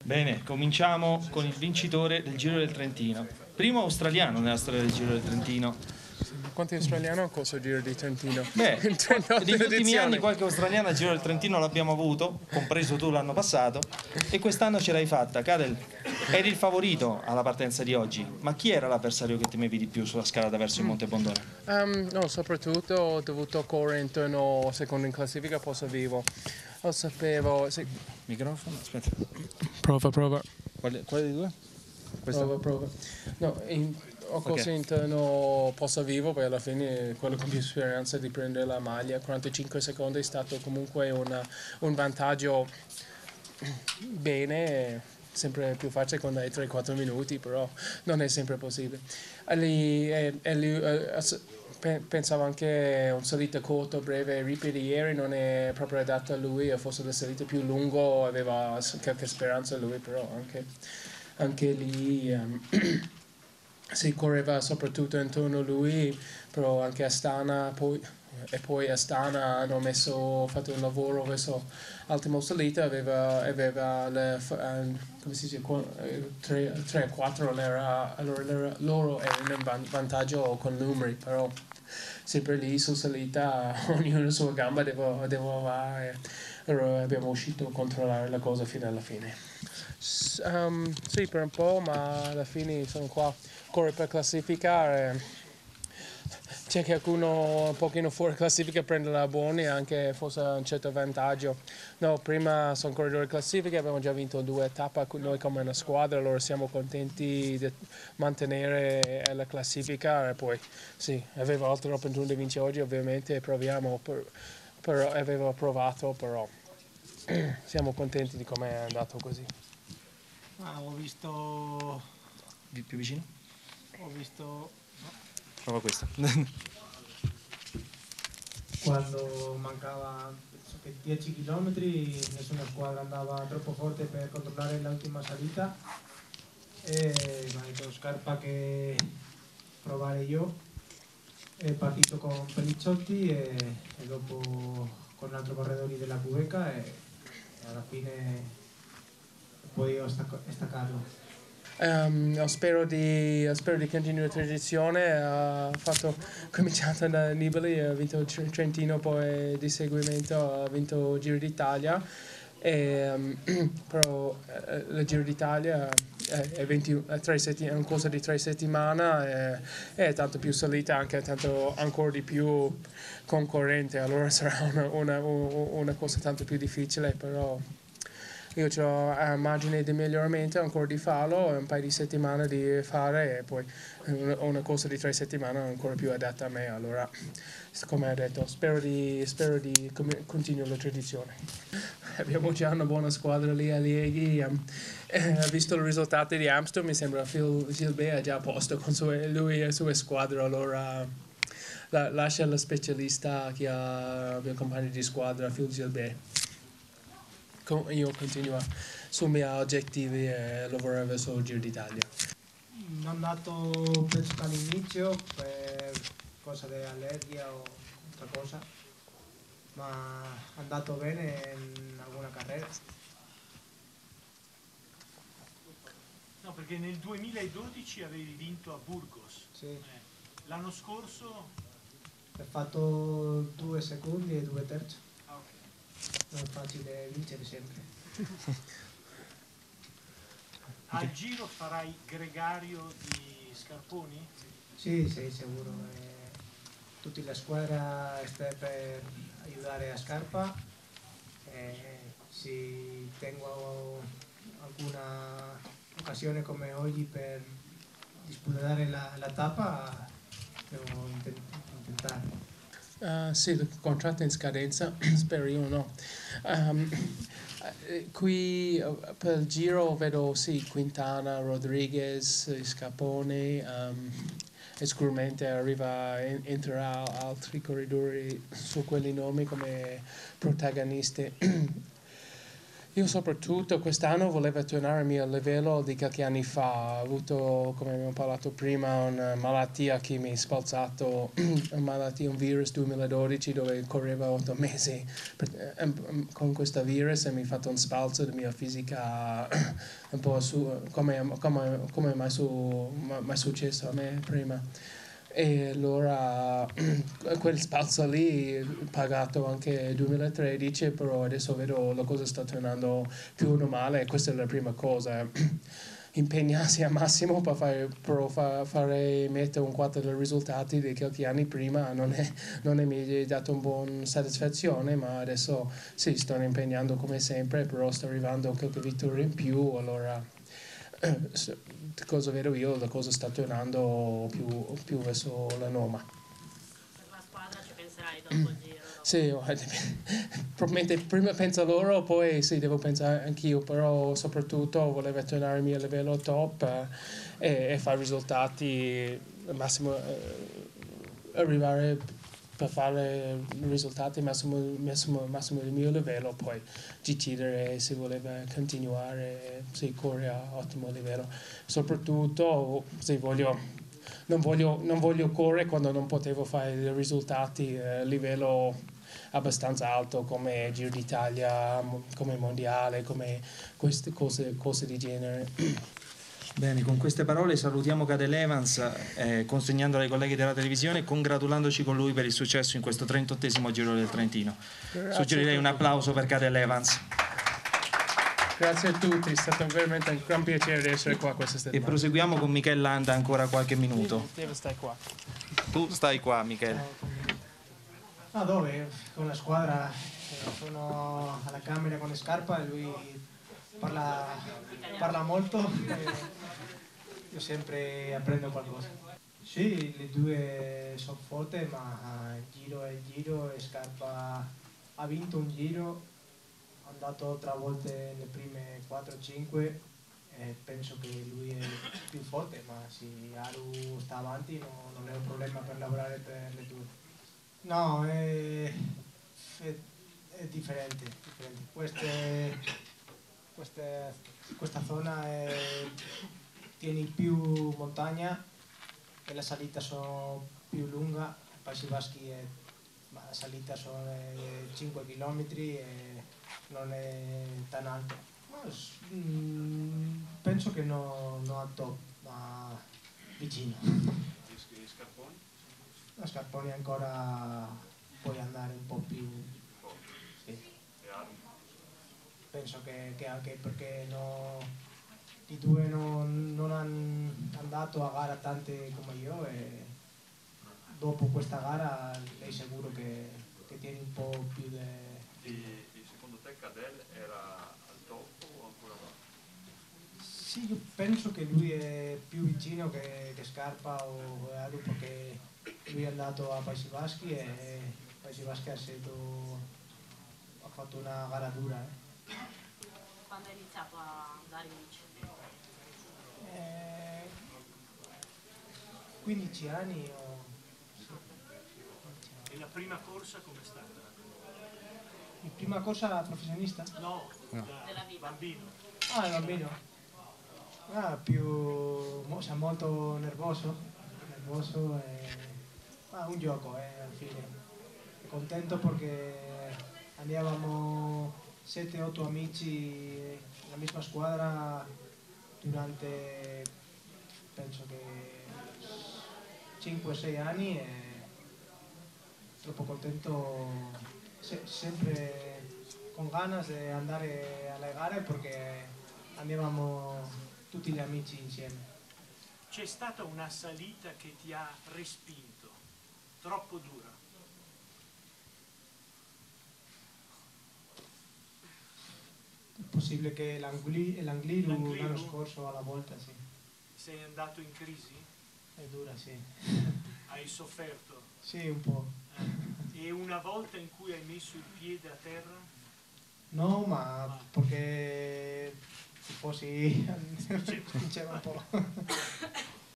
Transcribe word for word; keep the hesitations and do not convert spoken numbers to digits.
Bene, cominciamo con il vincitore del Giro del Trentino. Primo australiano nella storia del Giro del Trentino. Quanti australiani hanno corso il Giro di Trentino? Beh, In trentotto negli ultimi edizioni. anni qualche australiano al Giro del Trentino l'abbiamo avuto, compreso tu l'anno passato, e quest'anno ce l'hai fatta. Karel, eri il favorito alla partenza di oggi, ma chi era l'avversario che temevi di più sulla scalata verso il Monte Bondone? Um, no, soprattutto ho dovuto correre intorno secondo in classifica Posa Vivo. Lo sapevo. Sì. Microfono? Aspetta. Prova, prova. Quale, quale dei due? Questo? Prova, prova. No, in, ho corso Ok. intorno Posa Vivo, poi alla fine è quello con più speranza di prendere la maglia. quarantacinque secondi è stato comunque una, un vantaggio bene. Sempre più facile quando hai tre quattro minuti, però non è sempre possibile. E lì, e, e lì, eh, pensavo anche un salita corto, breve, ripidi ieri non è proprio adatto a lui, o forse la salita più lungo aveva qualche speranza lui, però anche, anche lì um, si correva soprattutto intorno a lui, però anche Astana poi, e poi Astana hanno messo, fatto un lavoro verso Ultimo Salita, aveva, aveva le, come si dice, tre a quattro, allora, allora loro erano in vantaggio con numeri, però sempre lì su salita ognuno sulla gamba devo, devo fare, allora abbiamo uscito a controllare la cosa fino alla fine. S- um, sì, per un po', ma alla fine sono qua, corre per classificare. C'è qualcuno un pochino fuori classifica prende la buona e anche forse un certo vantaggio. No, prima sono corridori classifica, abbiamo già vinto due tappe noi come una squadra, allora siamo contenti di mantenere la classifica e poi sì, avevo altre opportunità di vincere oggi ovviamente, proviamo, per, però avevo provato, però siamo contenti di come è andato così. Ah, ho visto... Più vicino? Ho visto... Prova questo. Quando mancava dieci chilometri nessuna squadra andava troppo forte per controllare l'ultima salita e mi ha detto Scarpa che provare io. È partito con Pelicciotti e, e dopo con altri corredori della Cubeca e, e alla fine ho podido staccarlo. Um, spero di, spero di continuare la tradizione, ha fatto, cominciato da Nibali, ha vinto il Trentino, poi di seguimento ha vinto il Giro d'Italia, e, um, però eh, il Giro d'Italia è, è, venti, è, tre setti, è un corso di tre settimane, e, è tanto più salita, anche tanto ancora di più concorrente, allora sarà una, una, una cosa tanto più difficile, però... Io ho a margine di miglioramento ancora di farlo, un paio di settimane di fare e poi ho una corsa di tre settimane ancora più adatta a me, allora come hai detto spero di, spero di continuare la tradizione. Abbiamo già una buona squadra lì a Lieghi, um, eh, visto i risultati di Amsterdam mi sembra Phil Gilbert è già a posto con sue, lui e le sue squadre, allora la, lascia lo specialista che ha il mio compagno di squadra Phil Gilbert. Io continuo sui miei obiettivi e lavorare verso il Giro d'Italia. Non è andato penso all'inizio per cosa di allergia o altra cosa, ma è andato bene in alcuna carriera. No, perché nel duemiladodici avevi vinto a Burgos. Sì. Eh, l'anno scorso? Ho fatto due secondi e due terzi. Ah, ok. Non è facile vincere sempre. Al Giro farai gregario di Scarponi? Sì, sì, sicuro. Eh, tutta la squadra sta per aiutare a Scarpa. Eh, se tengo alcuna occasione come oggi per disputare la, la tappa, devo intentare. Uh, sì, il contratto in scadenza, spero io no. Um, qui uh, per il giro vedo sì, Quintana, Rodriguez, Scarponi, um, e sicuramente arriva, entrerà altri corridori su quei nomi come protagonisti. Io soprattutto quest'anno volevo tornare al mio livello di qualche anni fa, ho avuto, come abbiamo parlato prima, una malattia che mi ha spalzato, una malattia, un virus duemiladodici dove correvo otto mesi con questo virus e mi ha fatto un spalzo della mia fisica un po' su, come, come, come mai, su, mai successo a me prima. E allora quel spazio lì pagato anche nel duemilatredici, però adesso vedo la cosa sta tornando più normale e questa è la prima cosa. Impegnarsi al massimo per fare, però fa, fare mettere un quarto dei risultati di qualche anni prima non, è, non è mi ha dato un buon soddisfazione, ma adesso sì, sto impegnando come sempre, però sto arrivando a qualche vittoria in più, allora cosa vedo io, la cosa sta tornando più, più verso la norma. Per la squadra ci penserai dopo il giro? Sì, probabilmente prima penso loro, poi sì, devo pensare anch'io, però soprattutto volevo tornare al mio livello top eh, e, e fare risultati al massimo, eh, arrivare per fare risultati al massimo, massimo, massimo del mio livello, poi decidere se voleva continuare, se corre a ottimo livello. Soprattutto se voglio... Non voglio, non voglio correre quando non potevo fare dei risultati a eh, livello abbastanza alto come Giro d'Italia, come Mondiale, come queste cose, cose di genere. Bene, con queste parole salutiamo Cadel Evans, eh, consegnandolo ai colleghi della televisione e congratulandoci con lui per il successo in questo trentottesimo Giro del Trentino. Grazie. Suggerirei un applauso per Cadel Evans. Grazie a tutti, è stato veramente un gran piacere di essere qua questa settimana. E proseguiamo con Michele Landa ancora qualche minuto. Deve stare qua. Tu stai qua, Michele. No, dove? Con la squadra, eh, sono alla camera con Scarpa e lui parla, parla molto e io sempre apprendo qualcosa. Sì, le due sono forti, ma giro è giro e Scarpa ha vinto un giro. È andato tre volte nelle prime quattro cinque e penso che lui è più forte, ma se Aru sta avanti no, non è un problema per lavorare per le due. No, è, è, è differente, differente. Queste, queste, questa zona è, tiene più montagna e la salita sono più lunga, Paesi Baschi è, ma la salita sono cinque chilometri e non è tan alto. Ma, mm, penso che no, non a top, ma vicino. E Scarponi? La Scarponi ancora puoi andare un po' più. Sì. Penso che, che anche perché no, i due non, non hanno andato a gara tante come io e dopo questa gara lei sicuro che, che tiene un po' più di... E, e secondo te Cadel era al top o ancora no? Sì, io penso che lui è più vicino che, che Scarpa o Aru perché lui è andato a Paesi Baschi e Paesi Baschi ha, stato, ha fatto una gara dura. Eh. Quando hai iniziato a andare in bici? Eh, quindici anni o... Sì. E la prima corsa com'è stata? La prima corsa professionista? No, No. da Della vita. bambino. Ah, il bambino. Ah, più... mo- sei molto nervoso. Nervoso e... Ah, un gioco, eh, alla fine. Contento perché andavamo sette otto amici nella misma squadra durante, penso che cinque sei anni e troppo contento, se- sempre con ganas di andare alle gare perché andavamo tutti gli amici insieme. C'è stata una salita che ti ha respinto, troppo dura. È possibile che l'Angliru L'Angliru? l'anno scorso alla volta, sì. Sei andato in crisi? È dura, sì. Hai sofferto? Sì, un po'. Eh, E una volta in cui hai messo il piede a terra? No, ma perché se fossi... spingeva un po'.